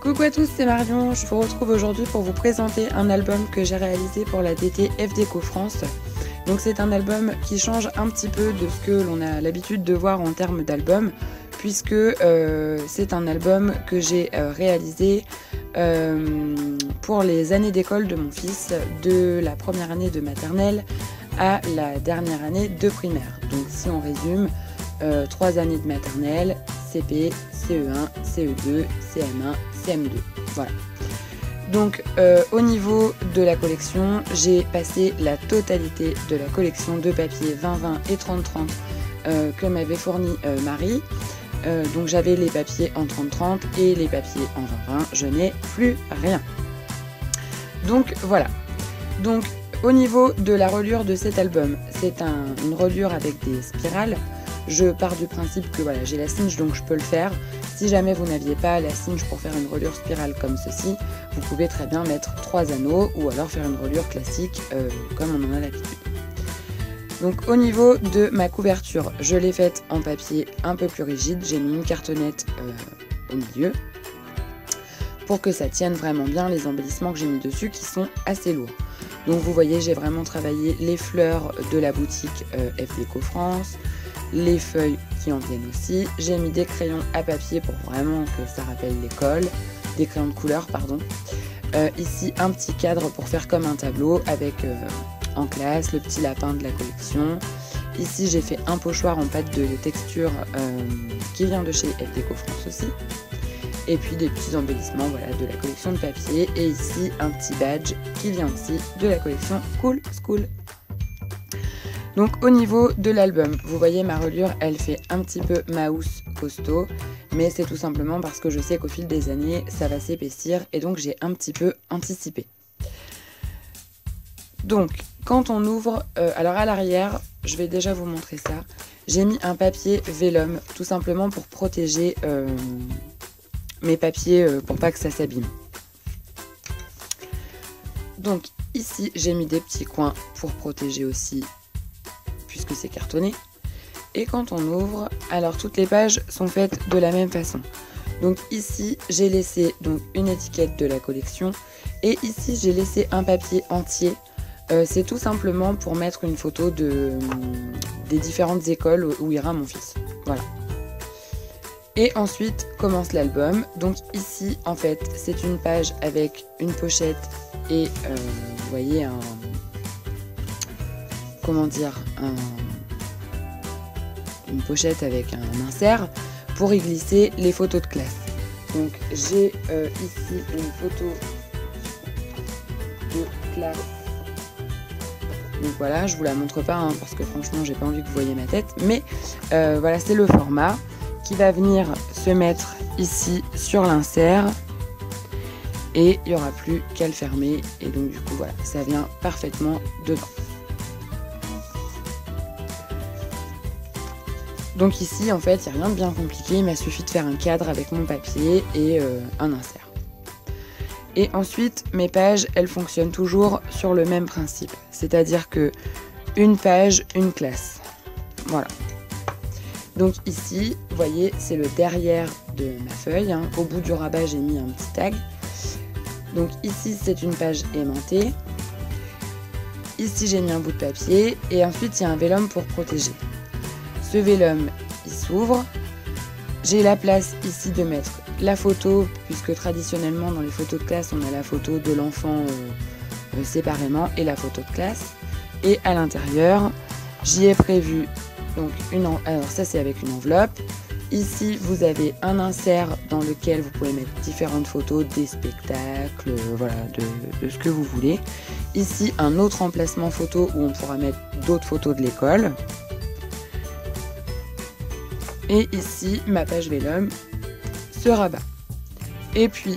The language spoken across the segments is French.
Coucou à tous, c'est Marion, je vous retrouve aujourd'hui pour vous présenter un album que j'ai réalisé pour la DT FDECO France. Donc c'est un album qui change un petit peu de ce que l'on a l'habitude de voir en termes d'album, puisque c'est un album que j'ai réalisé pour les années d'école de mon fils, de la première année de maternelle à la dernière année de primaire. Donc si on résume, 3 années de maternelle, CP, CE1, CE2, CM1, CM2. Voilà. Donc au niveau de la collection, j'ai passé la totalité de la collection de papiers 20-20 et 30-30 que m'avait fourni Marie. Donc j'avais les papiers en 30-30 et les papiers en 20-20. Je n'ai plus rien. Donc voilà. Donc au niveau de la reliure de cet album, c'est une reliure avec des spirales. Je pars du principe que voilà, j'ai la cinge donc je peux le faire. Si jamais vous n'aviez pas la cinge pour faire une reliure spirale comme ceci, vous pouvez très bien mettre 3 anneaux ou alors faire une reliure classique comme on en a l'habitude. Donc au niveau de ma couverture, je l'ai faite en papier un peu plus rigide. J'ai mis une cartonnette au milieu pour que ça tienne vraiment bien les embellissements que j'ai mis dessus qui sont assez lourds. Donc vous voyez, j'ai vraiment travaillé les fleurs de la boutique FDECO France, les feuilles qui en viennent aussi. J'ai mis des crayons à papier pour vraiment que ça rappelle l'école, des crayons de couleur pardon. Ici un petit cadre pour faire comme un tableau avec en classe le petit lapin de la collection. Ici j'ai fait un pochoir en pâte de texture qui vient de chez FDECO France aussi. Et puis des petits embellissements voilà, de la collection de papier. Et ici un petit badge qui vient aussi de la collection Cool School. Donc au niveau de l'album, vous voyez ma reliure, elle fait un petit peu mouse costaud, mais c'est tout simplement parce que je sais qu'au fil des années, ça va s'épaissir et donc j'ai un petit peu anticipé. Donc quand on ouvre, alors à l'arrière, je vais déjà vous montrer ça, j'ai mis un papier vélum tout simplement pour protéger mes papiers pour pas que ça s'abîme. Donc ici, j'ai mis des petits coins pour protéger aussi puisque c'est cartonné. Et quand on ouvre, alors toutes les pages sont faites de la même façon. Donc ici, j'ai laissé donc une étiquette de la collection et ici, j'ai laissé un papier entier. C'est tout simplement pour mettre une photo des différentes écoles où ira mon fils. Voilà. Et ensuite commence l'album. Donc ici, en fait, c'est une page avec une pochette et vous voyez une pochette avec un insert pour y glisser les photos de classe. Donc j'ai ici une photo de classe. Donc voilà, je vous la montre pas parce que franchement j'ai pas envie que vous voyez ma tête, mais voilà, c'est le format qui va venir se mettre ici sur l'insert et il n'y aura plus qu'à le fermer et donc du coup voilà, ça vient parfaitement dedans. Donc ici en fait il n'y a rien de bien compliqué, il m'a suffi de faire un cadre avec mon papier et un insert. Et ensuite mes pages elles fonctionnent toujours sur le même principe, c'est-à-dire que une page, une classe. Voilà. Donc ici, vous voyez, c'est le derrière de ma feuille. Au bout du rabat, j'ai mis un petit tag. Donc ici, c'est une page aimantée. Ici, j'ai mis un bout de papier. Et ensuite, il y a un vélum pour protéger. Ce vélum, il s'ouvre. J'ai la place ici de mettre la photo, puisque traditionnellement, dans les photos de classe, on a la photo de l'enfant séparément et la photo de classe. Et à l'intérieur, j'y ai prévu donc alors ça c'est avec une enveloppe. Ici vous avez un insert dans lequel vous pouvez mettre différentes photos des spectacles, voilà, de ce que vous voulez. Ici un autre emplacement photo où on pourra mettre d'autres photos de l'école. Et ici ma page vélum se rabat. Et puis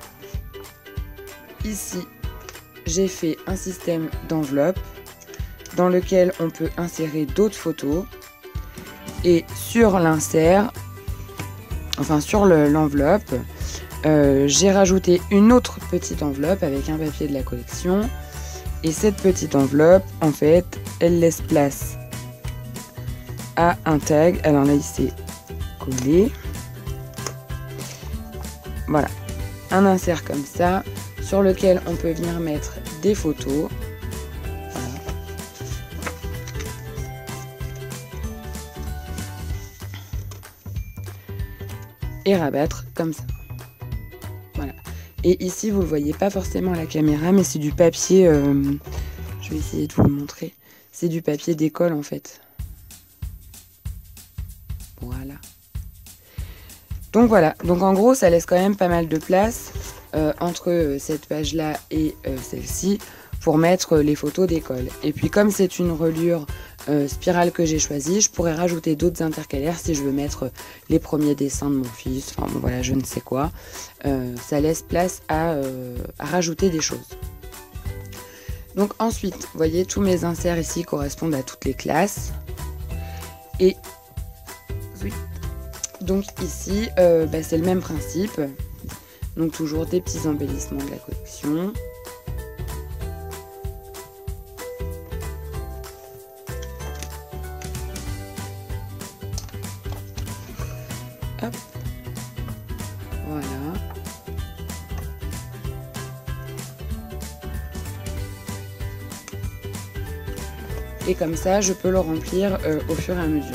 ici j'ai fait un système d'enveloppe dans lequel on peut insérer d'autres photos. Et sur l'insert, enfin sur l'enveloppe, j'ai rajouté une autre petite enveloppe avec un papier de la collection. Et cette petite enveloppe, en fait, elle laisse place à un tag. Alors là, il s'est collé. Voilà. un insert comme ça sur lequel on peut venir mettre des photos. Voilà. Et rabattre comme ça. Voilà. Et ici, vous ne le voyez pas forcément à la caméra, mais c'est du papier. Je vais essayer de vous le montrer. C'est du papier d'école en fait. Voilà. Donc voilà. Donc en gros, ça laisse quand même pas mal de place entre cette page-là et celle-ci pour mettre les photos d'école. Et puis comme c'est une reliure spirale que j'ai choisie, je pourrais rajouter d'autres intercalaires si je veux mettre les premiers dessins de mon fils. Enfin bon, voilà, je ne sais quoi. Ça laisse place à rajouter des choses. Donc ensuite, vous voyez, tous mes inserts ici correspondent à toutes les classes. Et donc ici, c'est le même principe. Donc toujours des petits embellissements de la collection. Hop. Voilà. Et comme ça, je peux le remplir au fur et à mesure.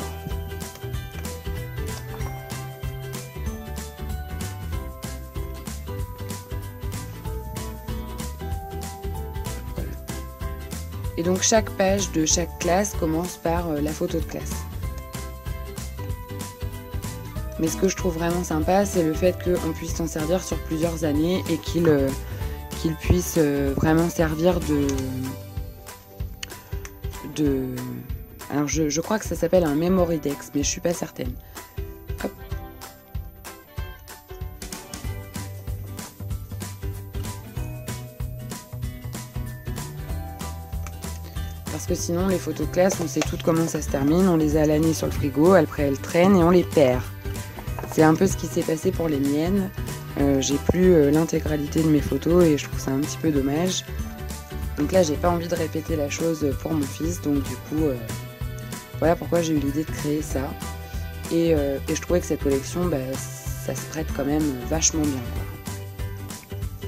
Voilà. Et donc chaque page de chaque classe commence par la photo de classe. Mais ce que je trouve vraiment sympa, c'est le fait qu'on puisse s'en servir sur plusieurs années et qu'il puisse vraiment servir alors je crois que ça s'appelle un memory dex, mais je suis pas certaine. Hop. Parce que sinon les photos de classe, on sait toutes comment ça se termine, on les a à l'année sur le frigo, après elles traînent et on les perd. C'est un peu ce qui s'est passé pour les miennes. J'ai plus l'intégralité de mes photos et je trouve ça un petit peu dommage. Donc là, j'ai pas envie de répéter la chose pour mon fils, donc du coup, voilà pourquoi j'ai eu l'idée de créer ça. Et je trouvais que cette collection, ça se prête quand même vachement bien, quoi.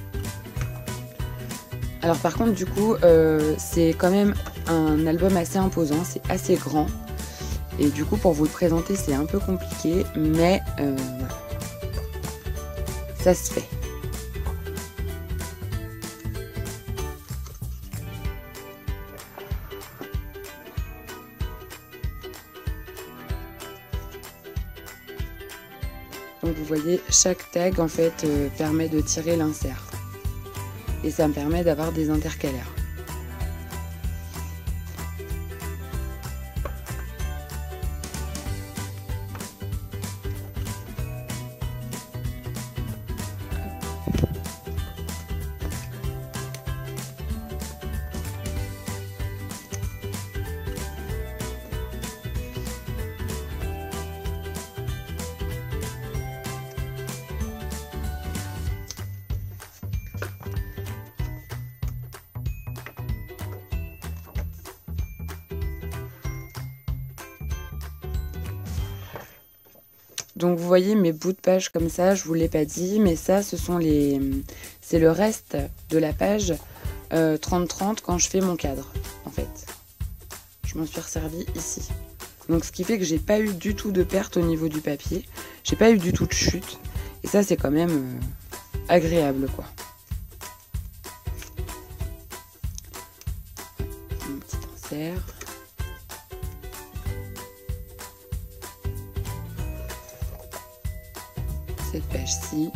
Alors par contre, du coup, c'est quand même un album assez imposant, c'est assez grand. Et du coup, pour vous le présenter, c'est un peu compliqué, mais voilà. Ça se fait. Donc vous voyez, chaque tag en fait permet de tirer l'insert. Et ça me permet d'avoir des intercalaires. Donc vous voyez mes bouts de page comme ça, je vous l'ai pas dit, mais ça c'est le reste de la page 30-30 quand je fais mon cadre en fait. Je m'en suis resservie ici. Donc ce qui fait que j'ai pas eu du tout de perte au niveau du papier, j'ai pas eu du tout de chute et ça c'est quand même agréable quoi. Un petit insert. Cette page-ci.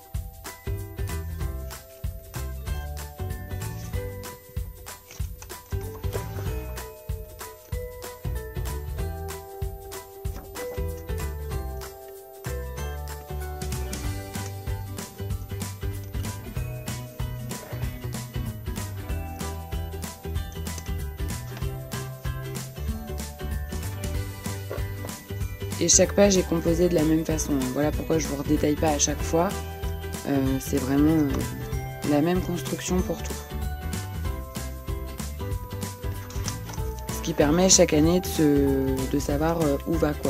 Et chaque page est composée de la même façon. Voilà pourquoi je ne vous redétaille pas à chaque fois. C'est vraiment la même construction pour tout. Ce qui permet chaque année de savoir où va quoi.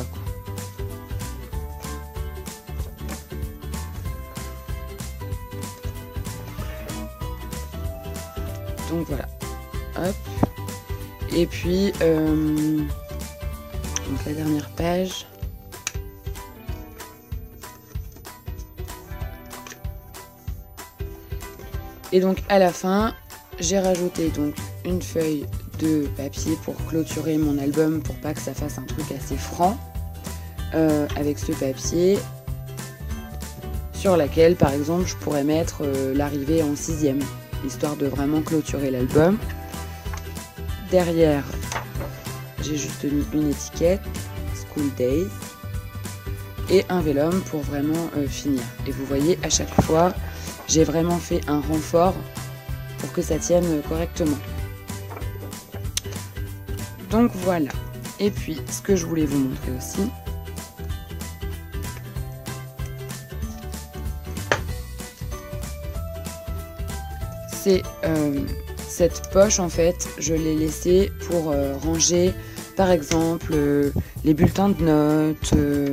Donc voilà, hop. Et puis, donc la dernière page. Et donc à la fin, j'ai rajouté donc une feuille de papier pour clôturer mon album, pour pas que ça fasse un truc assez franc, avec ce papier sur laquelle par exemple je pourrais mettre l'arrivée en 6e, histoire de vraiment clôturer l'album. Derrière, j'ai juste mis une étiquette, School Days, et un vellum pour vraiment finir. Et vous voyez, à chaque fois, j'ai vraiment fait un renfort pour que ça tienne correctement. Donc voilà. Et puis, ce que je voulais vous montrer aussi, c'est cette poche. En fait, je l'ai laissée pour ranger, par exemple, les bulletins de notes,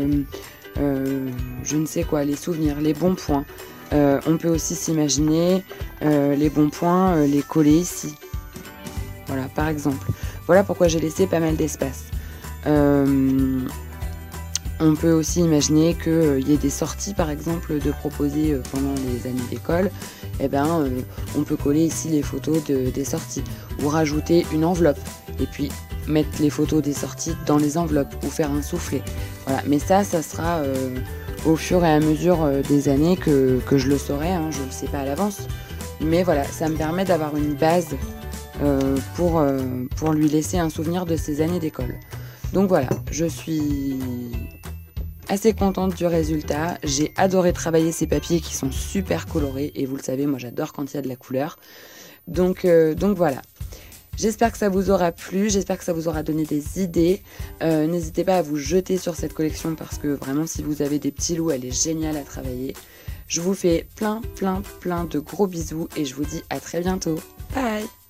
je ne sais quoi, les souvenirs, les bons points. On peut aussi s'imaginer les bons points, les coller ici. Voilà, par exemple. Voilà pourquoi j'ai laissé pas mal d'espace. On peut aussi imaginer qu'il y ait des sorties, par exemple, de proposer pendant les années d'école. Eh ben, on peut coller ici les photos des sorties. Ou rajouter une enveloppe. Et puis mettre les photos des sorties dans les enveloppes. Ou faire un soufflet. Voilà. Mais ça sera au fur et à mesure des années que je le saurai. Hein, je ne le sais pas à l'avance. Mais voilà, ça me permet d'avoir une base pour lui laisser un souvenir de ses années d'école. Donc voilà, je suis assez contente du résultat. J'ai adoré travailler ces papiers qui sont super colorés. Et vous le savez, moi j'adore quand il y a de la couleur. Donc voilà. J'espère que ça vous aura plu, j'espère que ça vous aura donné des idées. N'hésitez pas à vous jeter sur cette collection parce que vraiment si vous avez des petits loups, elle est géniale à travailler. Je vous fais plein de gros bisous et je vous dis à très bientôt. Bye!